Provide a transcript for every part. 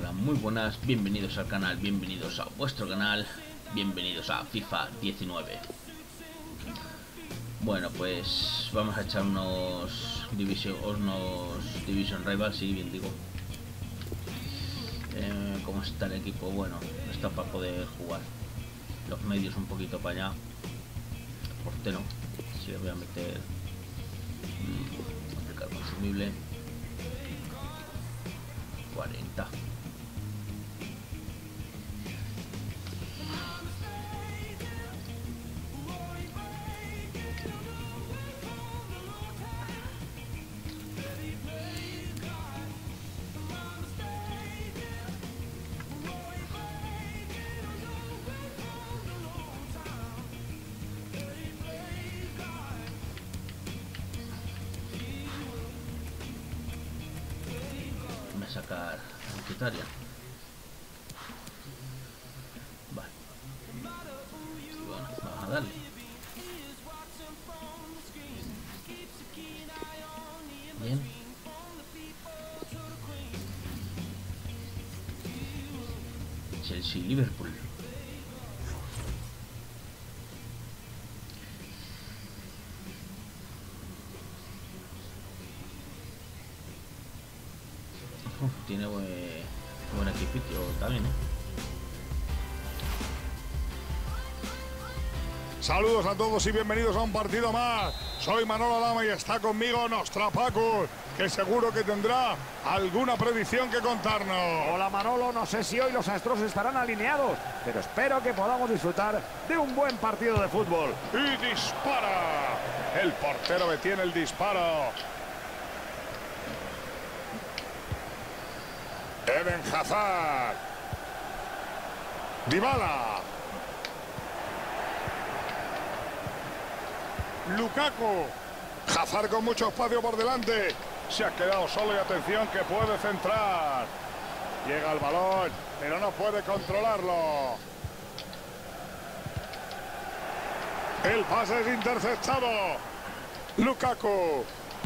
Hola, muy buenas, bienvenidos al canal, bienvenidos a vuestro canal, bienvenidos a FIFA 19. Bueno, pues vamos a echar unos Division Rivals, sí, bien digo. ¿Cómo está el equipo? Bueno, está para poder jugar. Los medios un poquito para allá. Portero, si le voy a meter aplicar consumible 40. Voy a sacar a Mkhitaryan. Vale. Y bueno, vamos a darle. Bien. Chelsea, Liverpool. Tiene buen equipito también, ¿eh? Saludos a todos y bienvenidos a un partido más. Soy Manolo Lama y está conmigo Nostrapacus, que seguro que tendrá alguna predicción que contarnos. Hola Manolo, no sé si hoy los astros estarán alineados, pero espero que podamos disfrutar de un buen partido de fútbol. Y dispara. El portero detiene el disparo. Eden Hazard. Dybala. Lukaku. Hazard con mucho espacio por delante. Se ha quedado solo y atención que puede centrar. Llega el balón, pero no puede controlarlo. El pase es interceptado. Lukaku.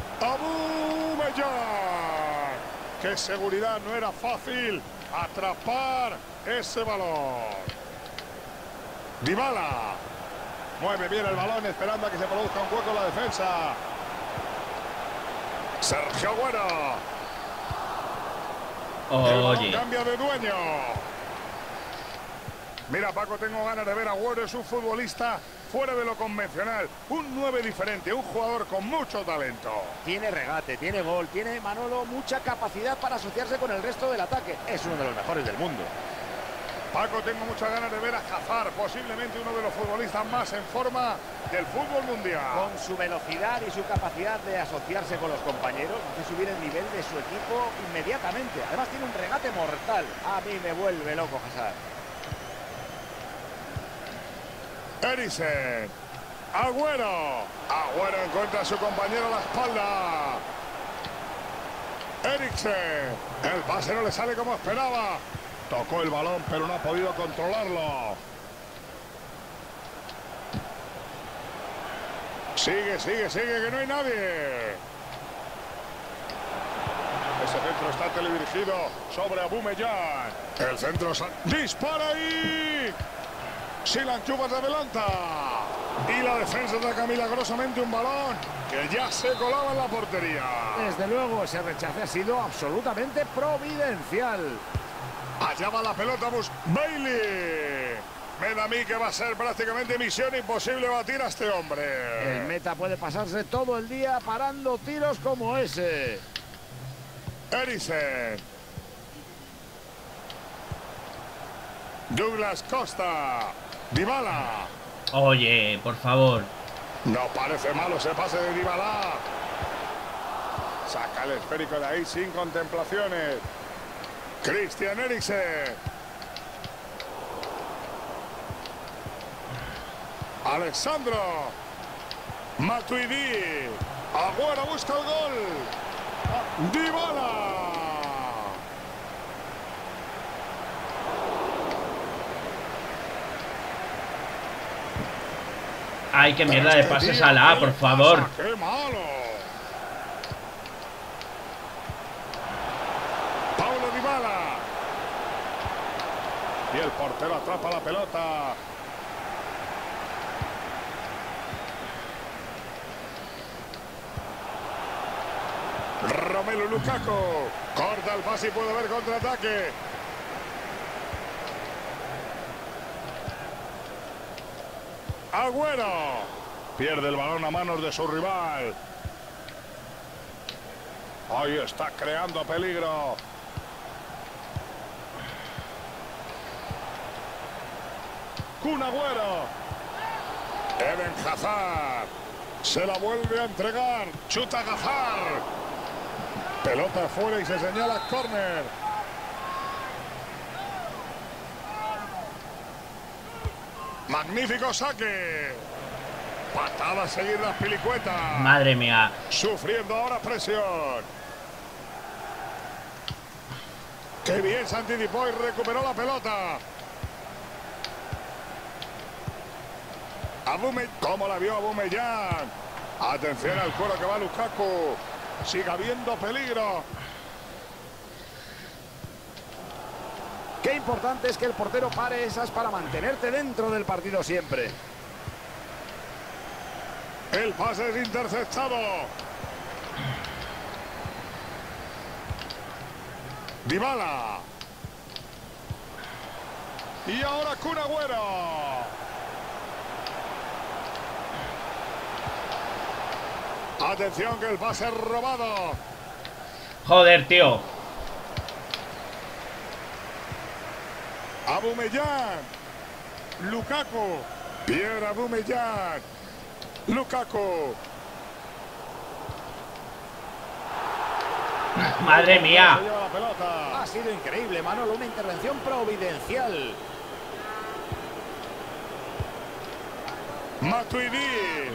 Aubameyang. ¡Qué seguridad! No era fácil atrapar ese balón. Dybala. Mueve bien el balón esperando a que se produzca un hueco en la defensa. Sergio Agüero. El balón cambia de dueño. Mira, Paco, tengo ganas de ver a Agüero. Es un futbolista fuera de lo convencional. Un 9 diferente, un jugador con mucho talento. Tiene regate, tiene gol, tiene, Manolo, mucha capacidad para asociarse con el resto del ataque. Es uno de los mejores del mundo. Paco, tengo muchas ganas de ver a Hazard, posiblemente uno de los futbolistas más en forma del fútbol mundial. Con su velocidad y su capacidad de asociarse con los compañeros, hace subir el nivel de su equipo inmediatamente. Además tiene un regate mortal. A mí me vuelve loco Hazard. Eriksen. Agüero. Agüero encuentra a su compañero a la espalda. Eriksen. El pase no le sale como esperaba. Tocó el balón, pero no ha podido controlarlo. Sigue, que no hay nadie. Ese centro está teledirigido sobre Aubameyang. El centro dispara ahí. Si la enchufa se adelanta. Y la defensa saca milagrosamente un balón que ya se colaba en la portería. Desde luego, ese rechace ha sido absolutamente providencial. Allá va la pelota, Bailey. Me da a mí que va a ser prácticamente misión imposible batir a este hombre. El meta puede pasarse todo el día parando tiros como ese. Eriksen. Douglas Costa. Dybala. Oye, por favor. No parece malo ese pase de Dybala. Saca el esférico de ahí sin contemplaciones. Christian Eriksen. Alexandro. Matuidi. Agüero busca el gol. Dybala. Ay, qué mierda de pases a la A, por favor. ¡Qué malo! Paulo Dybala. Y el portero atrapa la pelota. Romelu Lukaku. Corta el pase y puede haber contraataque. Agüero. Pierde el balón a manos de su rival. Ahí está creando peligro. Kun Agüero. Eden Hazard. Se la vuelve a entregar. Chuta Hazard. Pelota fuera y se señala córner. Magnífico saque. Patada a seguir las pilicuetas. Madre mía. Sufriendo ahora presión. Qué bien se anticipó y recuperó la pelota. ¿Cómo la vio Aubameyang? Atención al cuero que va Lukaku. Sigue habiendo peligro. Qué importante es que el portero pare esas para mantenerte dentro del partido siempre. El pase es interceptado. Dybala. Y ahora Kun Agüero. Atención que el pase es robado. Joder, tío. Aubameyang. Lukaku. Pierre Aubameyang. Lukaku. Madre mía. Se lleva la pelota. Ha sido increíble, Manolo, una intervención providencial. Matuidi.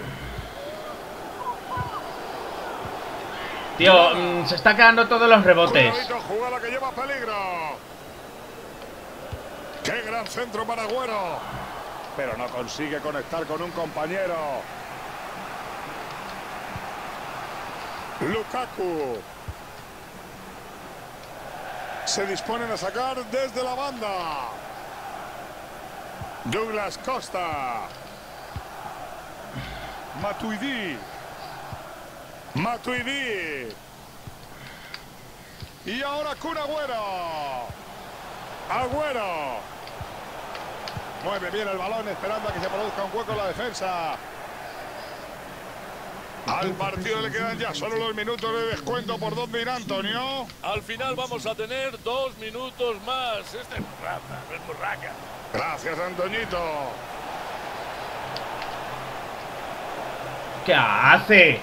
Tío, se está quedando todos los rebotes. Cuidadito, jugada que lleva peligro. Qué gran centro para Agüero. Pero no consigue conectar con un compañero. Lukaku. Se disponen a sacar desde la banda. Douglas Costa. Matuidi. Matuidi. Y ahora Kun Agüero. Agüero. Mueve bien el balón esperando a que se produzca un hueco en la defensa. Al partido le quedan ya solo los minutos de descuento. ¿Por dónde irá, Antonio? Al final vamos a tener 2 minutos más. Este es rata, es burraca. Gracias, Antoñito. ¿Qué hace?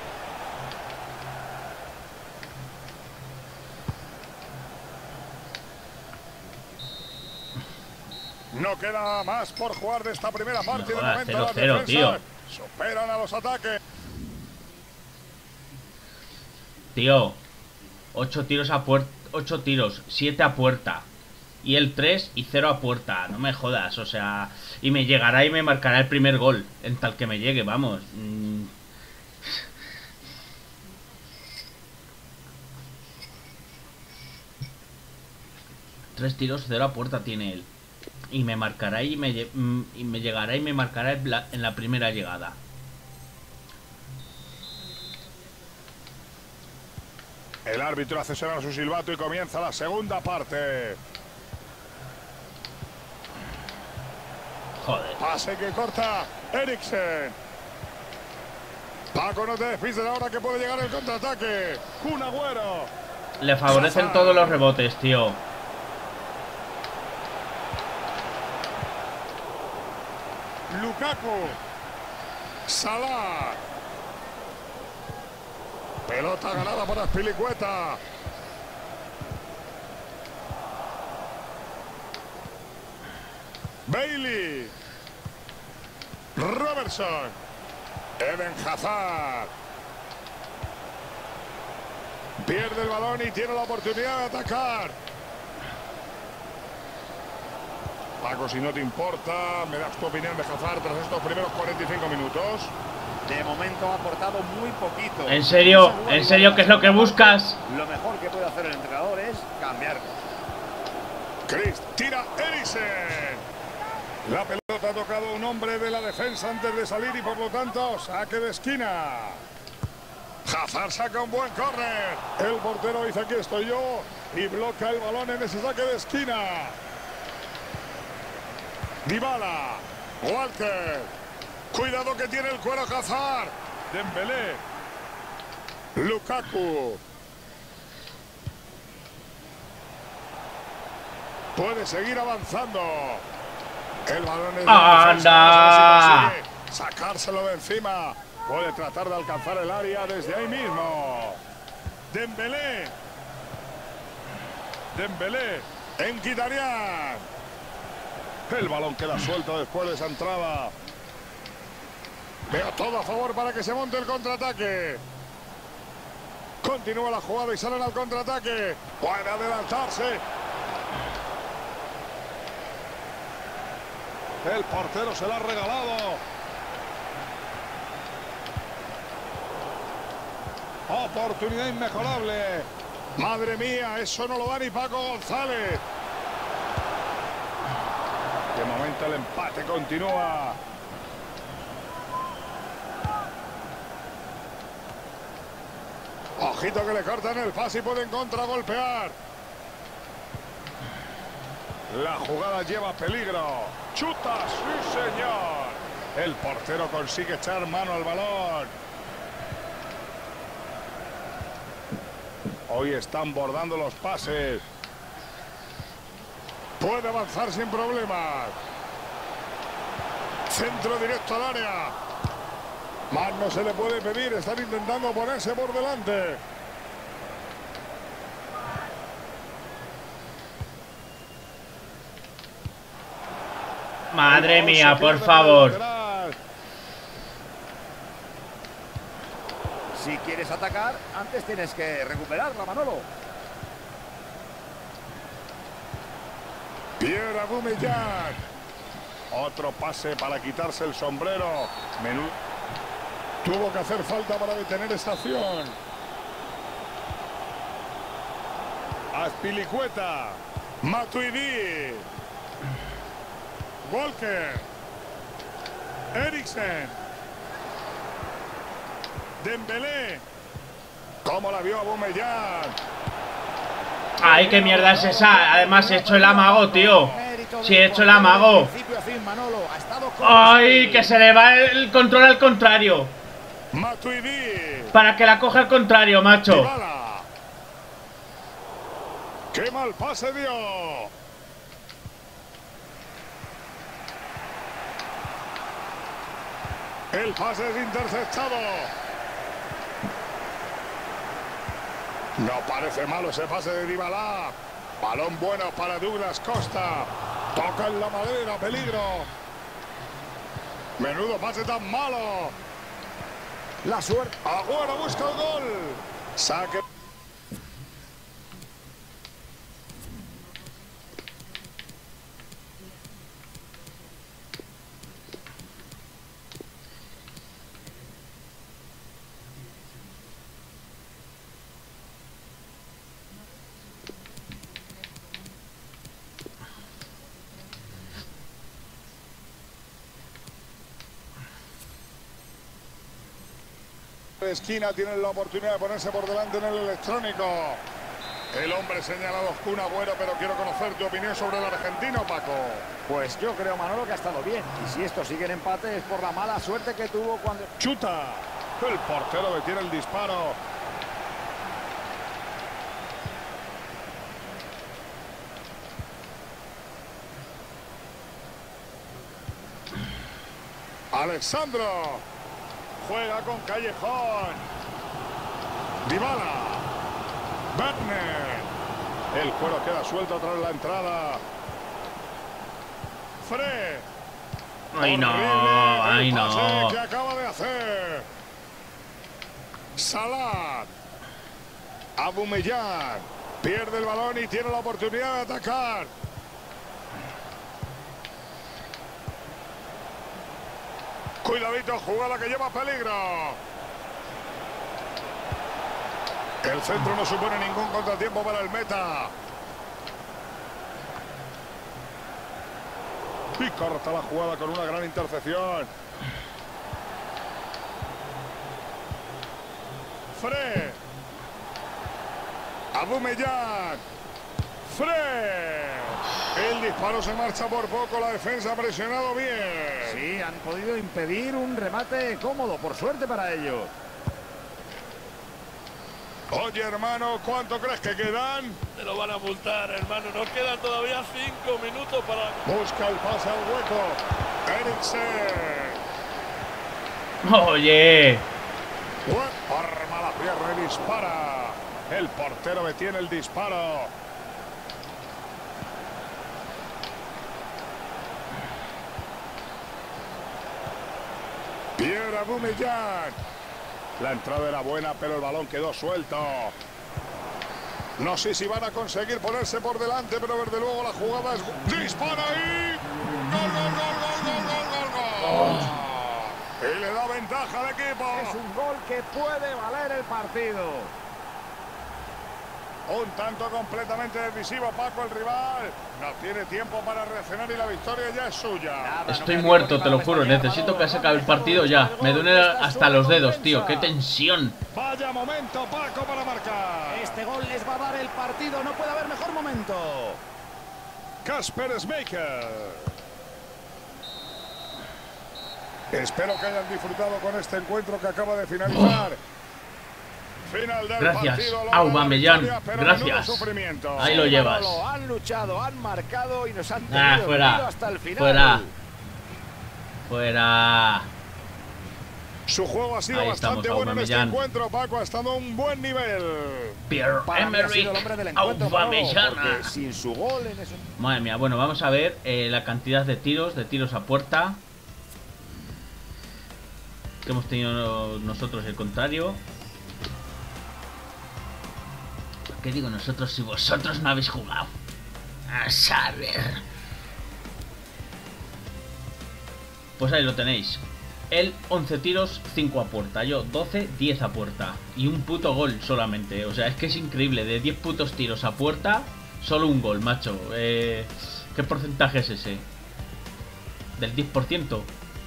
No queda más por jugar de esta primera parte. No, de momento las 0-0, defensas tío. superan a los ataques. Tío, 8 tiros a puerta, 8 tiros, 7 a puerta. Y el 3 y 0 a puerta. No me jodas, o sea... Y me llegará y me marcará el primer gol. En tal que me llegue, vamos. 3 tiros, 0 a puerta tiene él. Y me marcará y me llegará y me marcará en la primera llegada. El árbitro hace sonar su silbato y comienza la segunda parte. Joder. Pase que corta Eriksen. Paco, no te despides ahora que puede llegar el contraataque. Kun Agüero. Le favorecen todos los rebotes, tío. Lukaku. Salah. Pelota ganada por Azpilicueta. Bailey. Robertson. Eden Hazard. Pierde el balón y tiene la oportunidad de atacar. Paco, si no te importa, me das tu opinión de Hazard tras estos primeros 45 minutos. De momento ha aportado muy poquito. ¿En serio qué es lo que buscas? Lo mejor que puede hacer el entrenador es cambiar. Chris tira Eriksen. La pelota ha tocado a un hombre de la defensa antes de salir y por lo tanto saque de esquina. Hazard saca un buen córner. El portero dice aquí estoy yo y bloquea el balón en ese saque de esquina. Dybala, Walker. Cuidado que tiene el cuero Hazard. Dembélé. Lukaku. Puede seguir avanzando. El balón es ¡Anda! Sacárselo de encima. Puede tratar de alcanzar el área desde ahí mismo. Dembélé. Dembélé. Mkhitaryan. El balón queda suelto después de esa entrada. Veo todo a favor para que se monte el contraataque. Continúa la jugada y salen al contraataque. Puede adelantarse. El portero se la ha regalado. Oportunidad inmejorable. Madre mía, eso no lo da ni Paco González. De momento el empate continúa. Ojito que le cortan el pase y pueden contragolpear. La jugada lleva peligro. Chuta, sí señor. El portero consigue echar mano al balón. Hoy están bordando los pases. Puede avanzar sin problemas. Centro directo al área. Más no se le puede pedir. Están intentando ponerse por delante. Madre mía, por favor. Si quieres atacar, antes tienes que recuperarla, Manolo. Pierre Aubameyang. Otro pase para quitarse el sombrero. Menú. Tuvo que hacer falta para detener esta acción. Azpilicueta. Matuidi. Walker. Eriksen. Dembélé. ¿Cómo la vio Aubameyang? Ay, qué mierda es esa. Además he hecho el amago, tío. Sí, he hecho el amago. Ay, que se le va el control al contrario. Matuidi. Para que la coja al contrario, macho. Dybala. ¡Qué mal pase dio! El pase es interceptado. No parece malo ese pase de Dybala. Balón bueno para Douglas Costa. Toca en la madera, peligro. Menudo pase tan malo. La suerte. Agüero busca el gol. Saque. Esquina, tienen la oportunidad de ponerse por delante en el electrónico. El hombre señalado es Kun Agüero, pero quiero conocer tu opinión sobre el argentino, Paco. Pues yo creo, Manolo, que ha estado bien. Y si esto sigue en empate es por la mala suerte que tuvo cuando... Chuta. El portero detiene el disparo. Alexandro. Juega con Callejón. Dybala. Werner. El cuero queda suelto tras la entrada. Fred. Ay, no, Horrible ay, el pase no. que acaba de hacer. Salah. Aubameyang. Pierde el balón y tiene la oportunidad de atacar. Cuidadito, jugada que lleva peligro. El centro no supone ningún contratiempo para el meta. Y corta la jugada con una gran intercepción. Fred. Aubameyang. Fred. El disparo se marcha por poco, la defensa ha presionado bien. Sí, han podido impedir un remate cómodo, por suerte para ellos. Oye, hermano, ¿cuánto crees que quedan? Te lo van a multar, hermano. Nos quedan todavía 5 minutos para... Busca el pase al hueco. Eriksen. Oye. Arma la pierna y dispara. El portero detiene el disparo. Pierre Aubameyang. La entrada era buena, pero el balón quedó suelto. No sé si van a conseguir ponerse por delante, pero desde luego la jugada es... ¡Dispara ahí! ¡Gol, gol, gol, gol, gol, gol, gol! Y le da ventaja al equipo. Es un gol que puede valer el partido. Un tanto completamente decisivo, Paco, el rival. No tiene tiempo para reaccionar y la victoria ya es suya. Estoy muerto, te lo juro. Necesito que se acabe el partido ya. Me duele hasta los dedos, tío. ¡Qué tensión! Vaya momento, Paco, para marcar. Este gol les va a dar el partido. No puede haber mejor momento. Kasper Schmeichel. Espero que hayan disfrutado con este encuentro que acaba de finalizar. Final del Gracias, partido, Aubameyang. pero Gracias. menudo sufrimiento. Ahí lo llevas. Han luchado, han marcado y nos han tenido Fuera. hasta el final. Fuera. Fuera. Su juego ha sido Ahí estamos, bastante bueno en este Aubameyang. encuentro, Paco. Ha estado a un buen nivel. Para mí ha sido el hombre del encuentro, Manolo, Aubameyang. porque sin su gol en ese... Madre mía, bueno, vamos a ver la cantidad de tiros a puerta que hemos tenido nosotros, el contrario. ¿Qué digo nosotros si vosotros no habéis jugado? A saber. Pues ahí lo tenéis. Él 11 tiros, 5 a puerta. Yo 12, 10 a puerta. Y un puto gol solamente. O sea, es que es increíble. De 10 putos tiros a puerta, solo un gol, macho. ¿Qué porcentaje es ese? ¿Del 10%?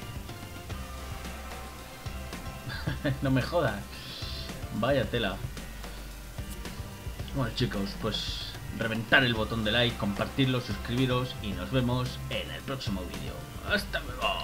No me jodas. Vaya tela. Bueno, chicos, pues reventar el botón de like, compartirlo, suscribiros y nos vemos en el próximo vídeo. ¡Hasta luego!